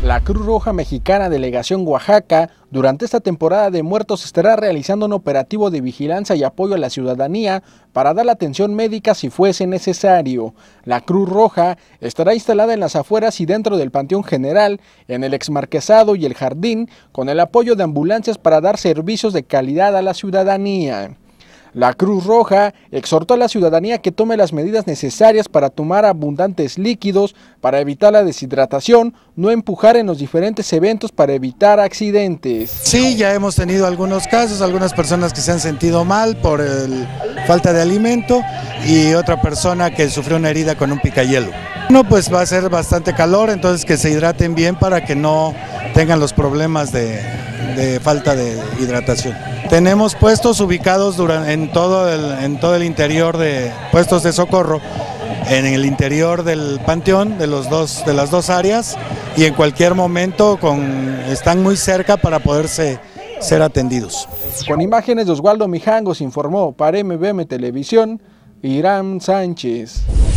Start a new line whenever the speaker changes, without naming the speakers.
La Cruz Roja Mexicana Delegación Oaxaca, durante esta temporada de muertos estará realizando un operativo de vigilancia y apoyo a la ciudadanía para dar la atención médica si fuese necesario. La Cruz Roja estará instalada en las afueras y dentro del Panteón General, en el Exmarquesado y el Jardín, con el apoyo de ambulancias para dar servicios de calidad a la ciudadanía. La Cruz Roja exhortó a la ciudadanía que tome las medidas necesarias para tomar abundantes líquidos, para evitar la deshidratación, no empujar en los diferentes eventos para evitar accidentes.
Sí, ya hemos tenido algunos casos, algunas personas que se han sentido mal por falta de alimento y otra persona que sufrió una herida con un picayelo. No, pues va a ser bastante calor, entonces que se hidraten bien para que no tengan los problemas de falta de hidratación. Tenemos puestos ubicados en todo el interior de puestos de socorro, en el interior del panteón de las dos áreas, y en cualquier momento están muy cerca para poderse ser atendidos.
Con imágenes de Oswaldo Mijangos informó para MBM Televisión, Irán Sánchez.